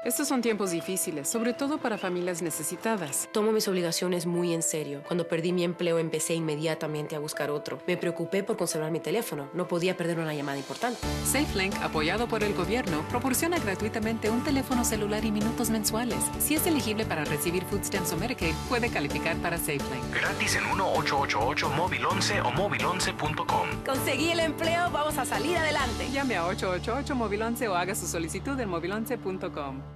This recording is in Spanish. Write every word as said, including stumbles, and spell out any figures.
Estos son tiempos difíciles, sobre todo para familias necesitadas. Tomo mis obligaciones muy en serio. Cuando perdí mi empleo, empecé inmediatamente a buscar otro. Me preocupé por conservar mi teléfono. No podía perder una llamada importante. SafeLink, apoyado por el gobierno, proporciona gratuitamente un teléfono celular y minutos mensuales. Si es elegible para recibir Food Stamps o Medicaid, puede calificar para SafeLink. Gratis en uno ocho ocho ocho móvil once o móvil once punto com. Conseguí el empleo, vamos a salir adelante. Llame a ocho ocho ocho móvil once o haga su solicitud en móvil once punto com.